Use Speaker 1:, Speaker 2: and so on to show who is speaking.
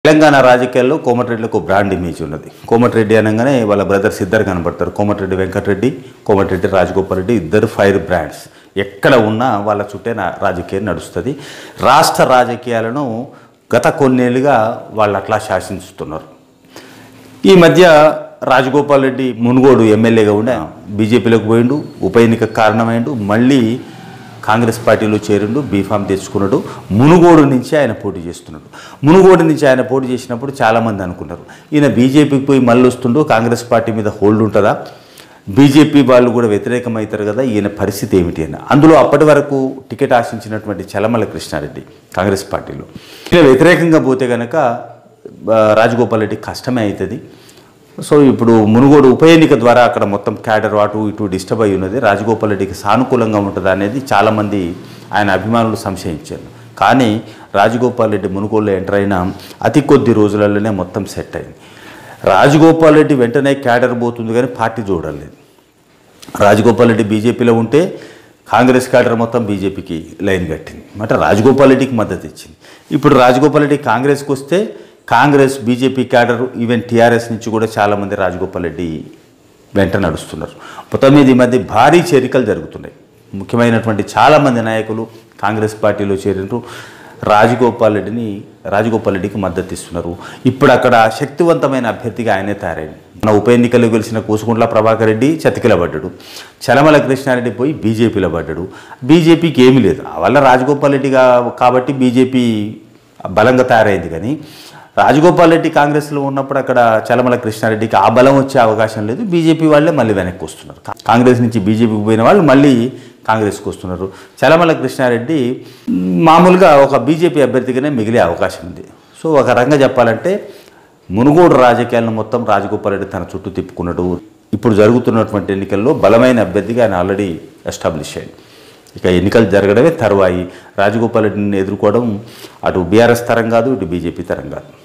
Speaker 1: తెలంగాణ రాజకీయాల్లో కోమటిరెడ్డిలకు brand image ఉన్నది. కోమటిరెడ్డి అనగానే వాళ్ళ బ్రదర్స్ ఇద్దరు కనబడతారు. కోమటిరెడ్డి వెంకటరెడ్డి, కోమటిరెడ్డి రాజగోపాల్ రెడ్డి, ఇద్దరు ఫైర్ బ్రాండ్స్. ఎక్కడ ఉన్నా వాళ్ళ చుట్టే రాజకీయం నడుస్తుంది. రాష్ట్ర రాజకీయాలను గత కొన్నేళ్ళుగా వాళ్ళు అట్లా శాసించుతున్నారు. ఈ మధ్య రాజగోపాల్ రెడ్డి మునుగోడు ఎమ్మెల్యేగా ఉండే బీజేపీలోకి పోయిండు, ఉప ఎన్నిక కారణమైండు, మళ్ళీ కాంగ్రెస్ పార్టీలో చేరిండు, బీఫామ్ తెచ్చుకున్నాడు. మునుగోడు నుంచి ఆయన పోటీ చేస్తున్నాడు. మునుగోడు నుంచి ఆయన పోటీ చేసినప్పుడు చాలామంది అనుకున్నారు ఈయన బీజేపీకి పోయి మళ్ళీ వస్తుండో కాంగ్రెస్ పార్టీ మీద హోల్డ్ ఉంటుందా, బీజేపీ వాళ్ళు కూడా వ్యతిరేకమవుతారు కదా, ఈయన పరిస్థితి ఏమిటి అని. అందులో అప్పటి వరకు టికెట్ ఆశించినటువంటి చలమల కృష్ణారెడ్డి కాంగ్రెస్ పార్టీలో ఈయన వ్యతిరేకంగా పోతే కనుక రాజగోపాల్ రెడ్డి కష్టమే అవుతుంది. సో ఇప్పుడు మునుగోడు ఉప ఎన్నిక ద్వారా అక్కడ మొత్తం క్యాడర్ అటు ఇటు డిస్టర్బ్ అయి ఉన్నది. రాజగోపాల్ రెడ్డికి సానుకూలంగా ఉంటుందా అనేది చాలామంది ఆయన అభిమానులు సంశయించారు. కానీ రాజగోపాల్ రెడ్డి మునుగోడులో ఎంటర్ అయిన అతి కొద్ది రోజులలోనే మొత్తం సెట్ అయింది. రాజగోపాల్ రెడ్డి వెంటనే క్యాడర్ పోతుంది కానీ పార్టీ చూడలేదు. రాజగోపాల్ రెడ్డి బీజేపీలో ఉంటే కాంగ్రెస్ క్యాడర్ మొత్తం బీజేపీకి లైన్ కట్టింది. అంటే రాజగోపాల్ రెడ్డికి మద్దతు ఇచ్చింది. ఇప్పుడు రాజగోపాల్ రెడ్డి కాంగ్రెస్కి వస్తే Congress, BJP cadre, even TRS నుంచి కూడా చాలామంది రాజగోపాల్ రెడ్డి వెంట నడుస్తున్నారు. మొత్తం మీద ఈ మధ్య భారీ చేరికలు జరుగుతున్నాయి. ముఖ్యమైనటువంటి చాలామంది నాయకులు కాంగ్రెస్ పార్టీలో చేరినారు. రాజగోపాల్ రెడ్డికి మద్దతు ఇస్తున్నారు. ఇప్పుడు అక్కడ శక్తివంతమైన అభ్యర్థిగా ఆయనే తయారైంది. మన ఉప ఎన్నికల్లో గెలిచిన కూసుకుంట్ల ప్రభాకర్ రెడ్డి చతికిల పడ్డాడు, చలమల కృష్ణారెడ్డి పోయి బీజేపీలో పడ్డాడు. బీజేపీకి ఏమీ లేదు, వల్ల రాజగోపాల్ రెడ్డి కాబట్టి బీజేపీ బలంగా తయారైంది. కానీ రాజగోపాల్ రెడ్డి కాంగ్రెస్లో ఉన్నప్పుడు అక్కడ చలమల కృష్ణారెడ్డికి ఆ బలం వచ్చే అవకాశం లేదు. బీజేపీ వాళ్ళే మళ్ళీ వెనక్కి వస్తున్నారు. కాంగ్రెస్ నుంచి బీజేపీకి పోయిన వాళ్ళు మళ్ళీ కాంగ్రెస్కి వస్తున్నారు. చలమల కృష్ణారెడ్డి మామూలుగా ఒక బీజేపీ అభ్యర్థిగానే మిగిలే అవకాశం ఉంది. సో ఒక రకంగా చెప్పాలంటే మునుగోడు రాజకీయాలను మొత్తం రాజగోపాల్ రెడ్డి తన చుట్టూ తిప్పుకున్నాడు. ఇప్పుడు జరుగుతున్నటువంటి ఎన్నికల్లో బలమైన అభ్యర్థిగా ఆయన ఆల్రెడీ ఎస్టాబ్లిష్ అయ్యాడు. ఇక ఎన్నికలు జరగడమే తరువాయి. రాజగోపాల్ రెడ్డిని ఎదుర్కోవడం అటు బీఆర్ఎస్ తరం కాదు, ఇటు బీజేపీ తరం కాదు.